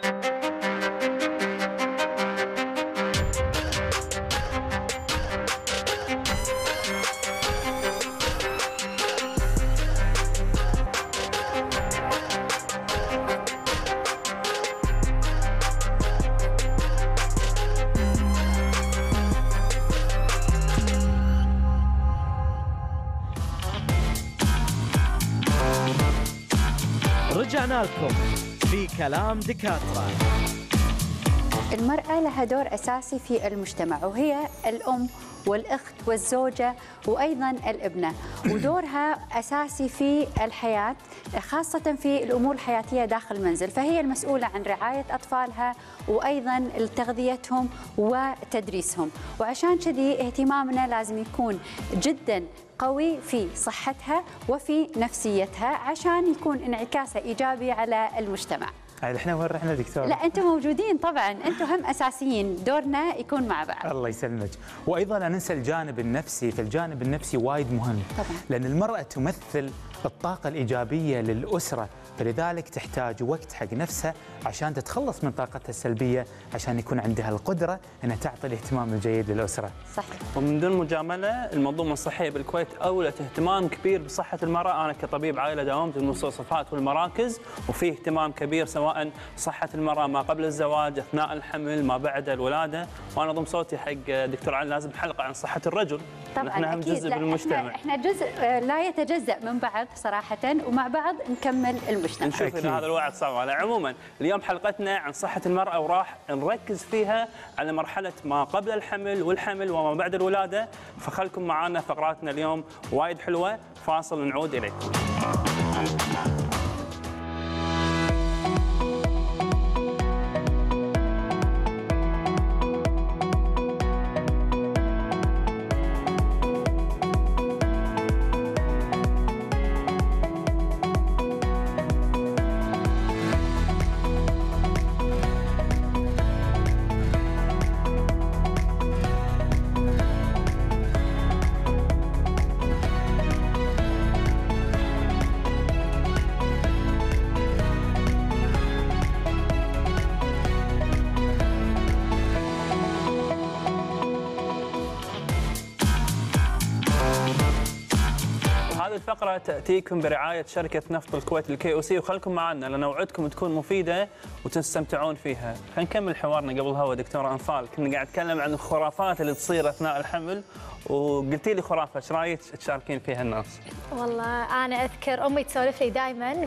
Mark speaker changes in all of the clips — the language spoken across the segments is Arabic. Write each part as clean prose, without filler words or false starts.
Speaker 1: رجعنا لكم في كلام دكاترة.
Speaker 2: المرأة لها دور أساسي في المجتمع، وهي الأم والأخت والزوجة وأيضاً الابنة، ودورها أساسي في الحياة خاصة في الأمور الحياتية داخل المنزل، فهي المسؤولة عن رعاية أطفالها وأيضاً تغذيتهم وتدريسهم. وعشان كذي اهتمامنا لازم يكون جداً قوي في صحتها وفي نفسيتها عشان يكون انعكاسه إيجابي على المجتمع.
Speaker 3: احنا وين رحنا دكتور؟
Speaker 2: لا انتم موجودين طبعا، انتم هم اساسيين، دورنا يكون مع بعض.
Speaker 3: الله يسلمك. وايضا لا ننسى الجانب النفسي، فالجانب النفسي وايد مهم طبعا، لان المراه تمثل الطاقه الايجابيه للاسره، فلذلك تحتاج وقت حق نفسها عشان تتخلص من طاقتها السلبيه، عشان يكون عندها القدره انها تعطي الاهتمام الجيد للاسره.
Speaker 2: صح.
Speaker 4: ومن دون مجامله المنظومه الصحيه بالكويت اولت اهتمام كبير بصحه المراه. انا كطبيب عائله داومت المستوصفات والمراكز، وفي اهتمام كبير سواء صحه المراه ما قبل الزواج، اثناء الحمل، ما بعد الولاده. وانا ضم صوتي حق دكتور علي لازم حلقه عن صحه الرجل.
Speaker 2: طبعا
Speaker 4: احنا
Speaker 2: اكيد
Speaker 4: جزء من المجتمع.
Speaker 2: احنا جزء لا يتجزأ من بعض صراحه، ومع بعض نكمل المجتمع.
Speaker 4: نشوف ان هذا الوعد صعب. على عموما اليوم حلقتنا عن صحه المراه، وراح نركز فيها على مرحله ما قبل الحمل والحمل وما بعد الولاده. فخلكم معنا، فقراتنا اليوم وايد حلوه. فاصل نعود اليكم. الفقرة تأتيكم برعاية شركة نفط الكويت الKOC، وخلكم معنا لأن وعدكم تكون مفيدة وتستمتعون فيها. خلينا نكمل حوارنا قبل الهوا. دكتورة أنفال، كنا قاعد نتكلم عن الخرافات اللي تصير أثناء الحمل، وقلتي لي خرافة، ايش رايك تشاركين فيها الناس؟
Speaker 5: والله أنا أذكر أمي تسولف لي دائما،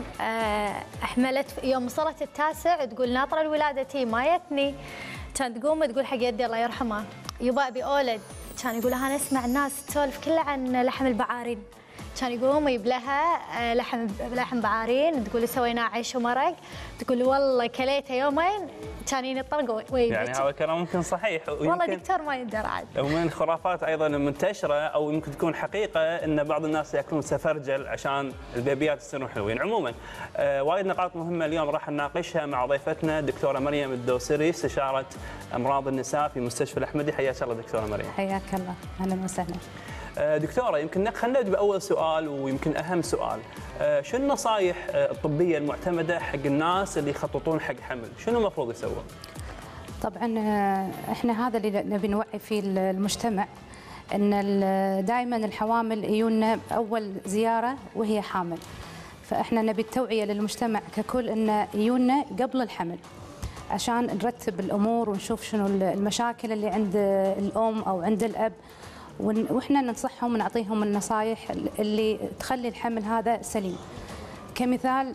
Speaker 5: أحملت يوم وصلت التاسع تقول ناطرة الولادة تي ما يتني، كانت تقوم تقول حق يدي الله يرحمها يبا أبي أولد، كان يقول لها أنا أسمع الناس تسولف كلها عن لحم البعارين، كان يقوم يجيب لها لحم بعارين، تقول سويناه عيش ومرق، تقول والله كليته يومين كان ينطلق ويبكي.
Speaker 4: يعني هذا كلام ممكن صحيح،
Speaker 5: والله دكتور ما يقدر عاد.
Speaker 4: ومن الخرافات ايضا المنتشره او يمكن تكون حقيقه ان بعض الناس ياكلون سفرجل عشان البيبيات يصيرون حلوين. عموما وايد نقاط مهمه اليوم راح نناقشها مع ضيفتنا الدكتوره مريم الدوسري، استشاره امراض النساء في مستشفى الأحمدي. حياك الله دكتوره مريم.
Speaker 6: حياك الله، اهلا وسهلا.
Speaker 4: دكتورة، يمكن خلينا نبدأ بأول سؤال ويمكن أهم سؤال، شو النصائح الطبية المعتمدة حق الناس اللي يخططون حق حمل؟ شنو المفروض يسوون؟
Speaker 6: طبعا احنا هذا اللي نبي نوعي فيه المجتمع، ان دائما الحوامل يجونا أول زيارة وهي حامل، فاحنا نبي التوعية للمجتمع ككل ان يجونا قبل الحمل عشان نرتب الأمور ونشوف شنو المشاكل اللي عند الأم أو عند الأب، واحنا ننصحهم ونعطيهم النصائح اللي تخلي الحمل هذا سليم. كمثال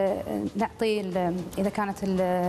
Speaker 6: نعطي اذا كانت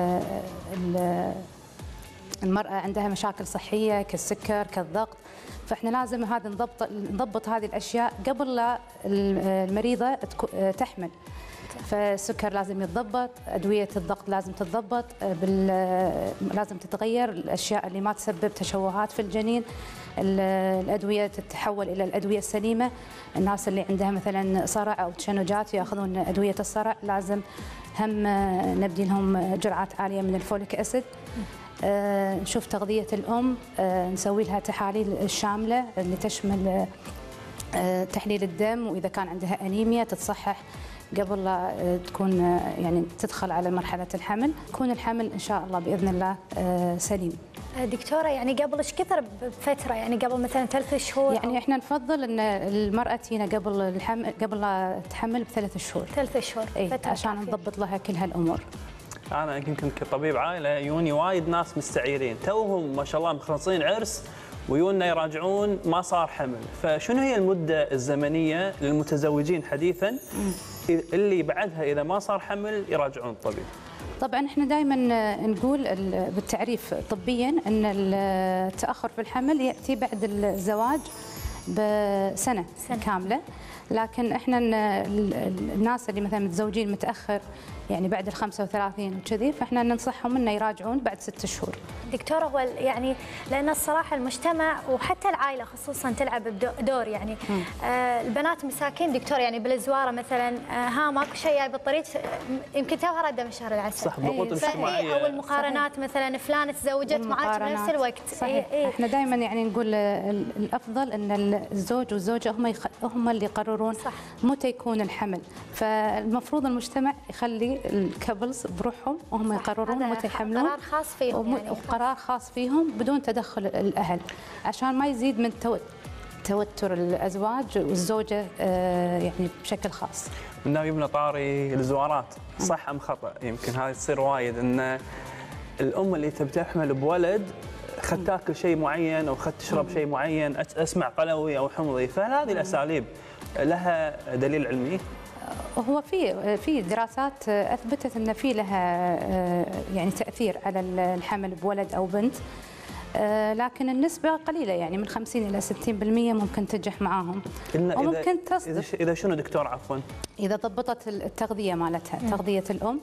Speaker 6: المراه عندها مشاكل صحيه كالسكر كالضغط، فاحنا لازم هذا نضبط هذه الاشياء قبل لا المريضه تحمل. فالسكر لازم يتضبط، ادويه الضغط لازم تتضبط، لازم تتغير الاشياء اللي ما تسبب تشوهات في الجنين، الادويه تتحول الى الادويه السليمه. الناس اللي عندها مثلا صرع او تشنجات ياخذون ادويه الصرع، لازم هم نبدي لهم جرعات عاليه من الفوليك اسيد. نشوف تغذيه الام، نسوي لها تحاليل الشامله اللي تشمل تحليل الدم، واذا كان عندها انيميا تتصحح قبل لا تكون يعني تدخل على مرحلة الحمل، يكون الحمل إن شاء الله بإذن الله سليم.
Speaker 5: دكتورة يعني قبل ايش كثر بفترة، يعني قبل مثلا 3 شهور؟
Speaker 6: يعني احنا نفضل ان المرأة تينا قبل الحمل، قبل لا تحمل ب3 شهور.
Speaker 5: 3 شهور
Speaker 6: عشان نضبط لها كل هالامور.
Speaker 4: انا يمكن كطبيب عائله يوني وايد ناس مستعيرين توهم ما شاء الله مخلصين عرس ويونا يراجعون ما صار حمل، فشنو هي المده الزمنيه للمتزوجين حديثا اللي بعدها اذا ما صار حمل يراجعون الطبيب؟
Speaker 6: طبعا احنا دائما نقول بالتعريف طبيا ان التاخر في الحمل ياتي بعد الزواج بسنه كامله، لكن احنا الناس اللي مثلا متزوجين متاخر يعني بعد ال 35 وكذي، فاحنا ننصحهم انه يراجعون بعد 6 شهور.
Speaker 5: دكتوره هو يعني لان الصراحه المجتمع وحتى العائله خصوصا تلعب دور يعني البنات مساكين دكتور، يعني بالزواره مثلا ها ماكو شيء جاي بالطريق يمكن توها راده من شهر العسل،
Speaker 4: صح ضغوط اجتماعيه
Speaker 5: او المقارنات صحيح. مثلا فلانه تزوجت معك بنفس الوقت
Speaker 6: صحيح. احنا دائما يعني نقول الافضل ان الزوج والزوجه هم اللي يقررون صح. متى يكون الحمل، فالمفروض المجتمع يخلي الكابلز بروحهم وهم يقررون متى يحملون،
Speaker 5: قرار خاص فيهم يعني
Speaker 6: قرار خاص فيهم بدون تدخل الاهل، عشان ما يزيد من توتر الازواج والزوجه يعني بشكل خاص.
Speaker 4: من يبنى طاري الزوارات، صح ام خطا؟ يمكن هذه تصير وايد، ان الام اللي تبي تحمل بولد خد تاكل شيء معين او خد تشرب شيء معين، اسمع قلوي او حمضي، فهل هذه الاساليب لها دليل علمي؟
Speaker 6: هو في دراسات اثبتت ان في لها يعني تاثير على الحمل بولد او بنت، لكن النسبه قليله، يعني من 50 الى 60% ممكن تنجح معاهم وممكن تصدق
Speaker 4: اذا شنو دكتور عفوا؟
Speaker 6: اذا ضبطت التغذيه مالتها، تغذيه الام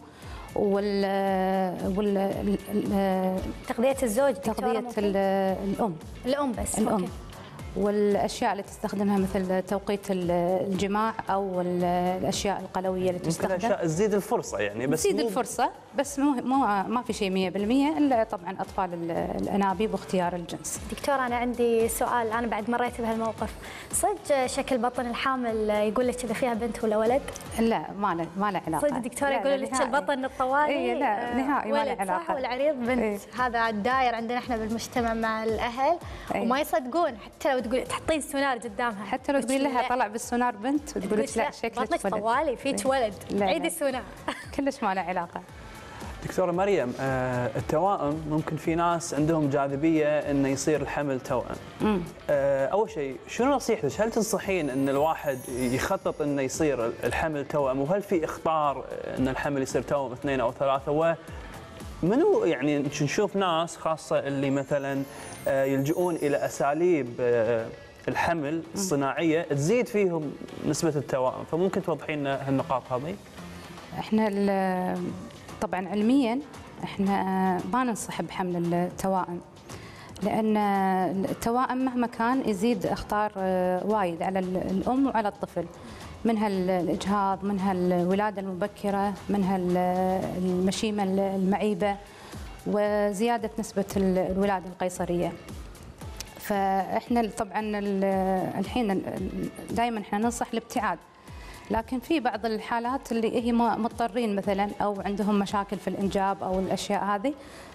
Speaker 5: تغذيه الزوج،
Speaker 6: تغذيه
Speaker 5: الام بس
Speaker 6: الام
Speaker 5: أوكي.
Speaker 6: والاشياء اللي تستخدمها مثل توقيت الجماع او الاشياء القلويه اللي تستخدم،
Speaker 4: ممكن اشياء تزيد الفرصه يعني، بس
Speaker 6: تزيد الفرصه، بس ما في شيء 100% الا طبعا اطفال الانابيب واختيار الجنس.
Speaker 5: دكتور انا عندي سؤال، انا بعد مريت بهالموقف، صدق شكل بطن الحامل يقول لك اذا فيها بنت ولا ولد؟
Speaker 6: لا ما له علاقه.
Speaker 5: صدق دكتور يقول لك البطن الطوالي
Speaker 6: لا نهائي ما له علاقه،
Speaker 5: صح والعريض بنت. هذا الداير عندنا احنا بالمجتمع مع الاهل وما يصدقون، حتى لو تقول تحطين سونار قدامها،
Speaker 6: حتى لو تقول لها طلع بالسونار بنت وتقول لك لا شكلك
Speaker 5: بطنك طوالي فيك ولد، عيدي السونار.
Speaker 6: كلش ما له علاقه.
Speaker 4: دكتورة مريم، التوائم ممكن في ناس عندهم جاذبية انه يصير الحمل توأم. اول شيء شنو نصيحتك؟ هل تنصحين ان الواحد يخطط انه يصير الحمل توأم، وهل في اخطار ان الحمل يصير توأم 2 أو 3؟ ومنو يعني نشوف ناس خاصة اللي مثلا يلجؤون الى اساليب الحمل الصناعية تزيد فيهم نسبة التوائم، فممكن توضحين لنا هالنقاط هذه؟
Speaker 6: احنا طبعا علميا احنا ما ننصح بحمل التوائم، لان التوائم مهما كان يزيد اخطار وايد على الام وعلى الطفل، منها الاجهاض، منها الولاده المبكره، منها المشيمه المعيبه، وزياده نسبه الولاده القيصريه. فاحنا طبعا الحين دائما احنا ننصح الابتعاد، لكن في بعض الحالات اللي هي مضطرين مثلا او عندهم مشاكل في الانجاب او الاشياء هذه،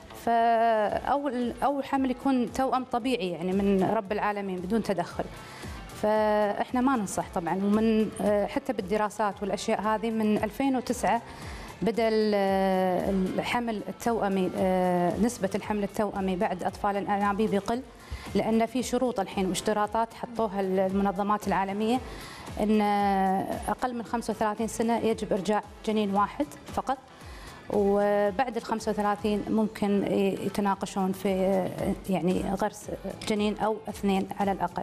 Speaker 6: او حمل يكون توأم طبيعي يعني من رب العالمين بدون تدخل، فاحنا ما ننصح طبعا. ومن حتى بالدراسات والاشياء هذه من 2009 بدا الحمل التوأمي، نسبه الحمل التوأمي بعد اطفال الانابيب يقل، لان في شروط الحين واشتراطات حطوها المنظمات العالميه ان اقل من 35 سنه يجب ارجاع جنين واحد فقط، وبعد ال 35 ممكن يتناقشون في يعني غرس جنين او 2 على الاقل.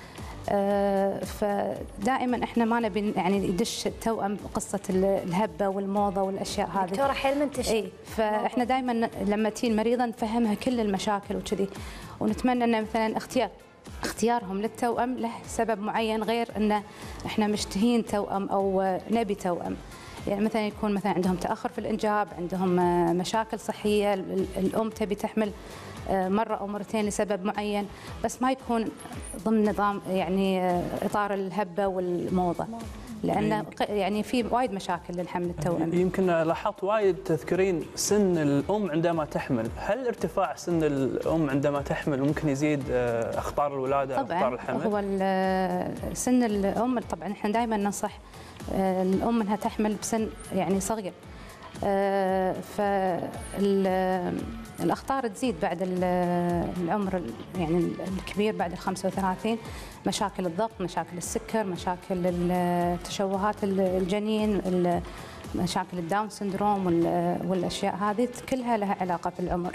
Speaker 6: فدائما احنا ما نبي يعني يدش التوأم قصه الهبه والموضه والاشياء هذه.
Speaker 5: دكتوره حيل منتشر.
Speaker 6: اي فاحنا دائما لما تجي المريضه نفهمها كل المشاكل وكذي، ونتمنى ان مثلا اختيارهم للتوأم له سبب معين، غير ان احنا مشتهين توأم او نبي توأم. يعني مثلا يكون مثلا عندهم تأخر في الإنجاب، عندهم مشاكل صحية، الأم تبي تحمل مرة أو مرتين لسبب معين، بس ما يكون ضمن نظام يعني إطار الهبة والموضة. لأن يعني في وايد مشاكل للحمل التوأمي.
Speaker 4: يمكن لاحظت وايد تذكرين سن الأم عندما تحمل، هل ارتفاع سن الأم عندما تحمل ممكن يزيد أخطار الولادة أو أخطار الحمل؟
Speaker 6: هو سن الأم طبعا احنا دائما ننصح الأم أنها تحمل بسن يعني صغير، فالأخطار تزيد بعد العمر يعني الكبير بعد ال 35، مشاكل الضغط، مشاكل السكر، مشاكل التشوهات الجنين، مشاكل الداون سندروم والأشياء هذه كلها لها علاقة بالعمر.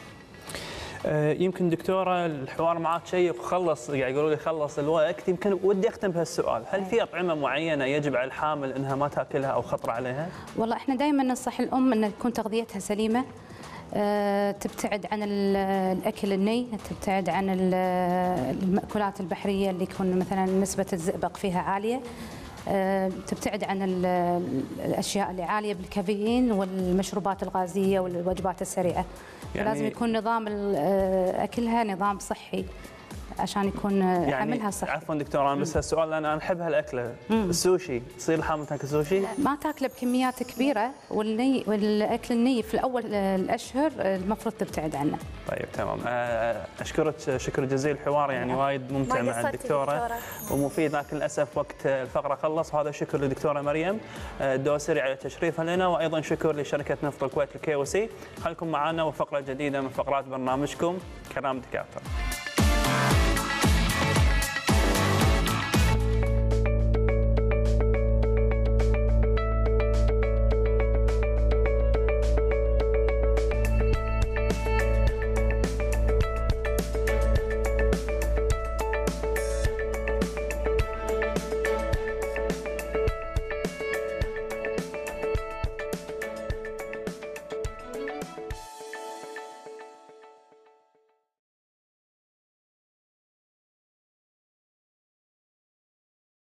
Speaker 4: يمكن دكتورة الحوار معك شيق وخلص، يعني يقولوا لي خلص الوقت، يمكن ودي أختم بهالسؤال، هل في أطعمة معينة يجب على الحامل أنها ما تاكلها أو خطر عليها؟
Speaker 6: والله احنا دائما ننصح الأم أن تكون تغذيتها سليمة، تبتعد عن الأكل الني، تبتعد عن المأكولات البحرية اللي يكون مثلا نسبة الزئبق فيها عالية، تبتعد عن الأشياء اللي عالية بالكافيين والمشروبات الغازية والوجبات السريعة. يعني لازم يكون نظام أكلها نظام صحي عشان يكون
Speaker 4: يعني
Speaker 6: حملها صحي.
Speaker 4: عفوا دكتورة، أنا بس السؤال أنا نحب هالأكلة، السوشي، تصير الحامل تاكل سوشي؟
Speaker 6: ما تاكله بكميات كبيرة، والأكل الني في الأول الأشهر المفروض تبتعد عنه.
Speaker 4: طيب تمام، أشكرك شكر جزيل، الحوار يعني وايد ممتع مع الدكتورة ومفيد، لكن للأسف وقت الفقرة خلص، وهذا شكر للدكتورة مريم الدوسري على تشريفها لنا، وأيضا شكر لشركة نفط الكويت الكي او سي. خليكم معنا وفقرة جديدة من فقرات برنامجكم كلام دكاترة.